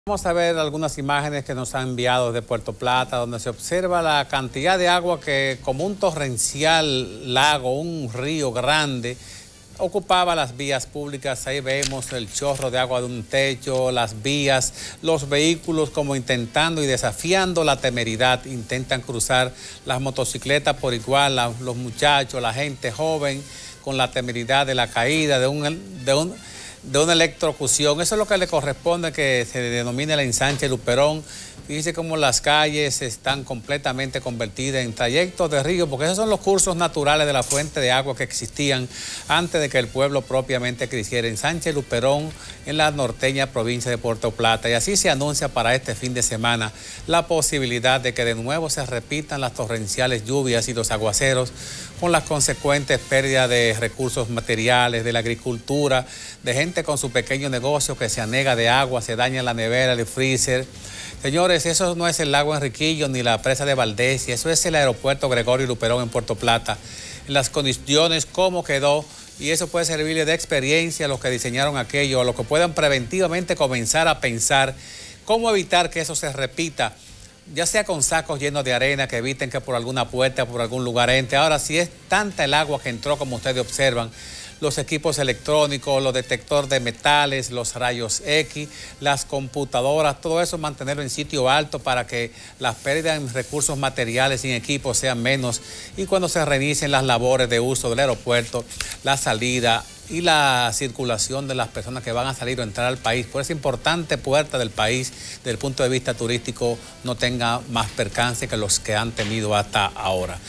Vamos a ver algunas imágenes que nos han enviado de Puerto Plata, donde se observa la cantidad de agua que, como un torrencial lago, un río grande, ocupaba las vías públicas. Ahí vemos el chorro de agua de un techo, las vías, los vehículos como intentando y desafiando la temeridad, intentan cruzar las motocicletas por igual, los muchachos, la gente joven, con la temeridad de la caída, de una electrocución. Eso es lo que le corresponde, que se denomina el ensanche Luperón. Fíjese cómo las calles están completamente convertidas en trayectos de río, porque esos son los cursos naturales de la fuente de agua que existían antes de que el pueblo propiamente creciera. Ensanche Luperón, en la norteña provincia de Puerto Plata. Y así se anuncia para este fin de semana la posibilidad de que de nuevo se repitan las torrenciales lluvias y los aguaceros, con las consecuentes pérdidas de recursos materiales, de la agricultura, de gente con su pequeño negocio que se anega de agua, se daña la nevera, el freezer. Señores, eso no es el lago Enriquillo ni la presa de Valdés, eso es el aeropuerto Gregorio Luperón en Puerto Plata. En las condiciones, cómo quedó, y eso puede servirle de experiencia a los que diseñaron aquello, a los que puedan preventivamente comenzar a pensar cómo evitar que eso se repita, ya sea con sacos llenos de arena que eviten que por alguna puerta, por algún lugar entre. Ahora, si es tanta el agua que entró, como ustedes observan, los equipos electrónicos, los detectores de metales, los rayos X, las computadoras, todo eso mantenerlo en sitio alto para que las pérdidas en recursos materiales y en equipos sean menos, y cuando se reinicien las labores de uso del aeropuerto, la salida y la circulación de las personas que van a salir o entrar al país, por esa importante puerta del país, desde el punto de vista turístico, no tenga más percance que los que han tenido hasta ahora.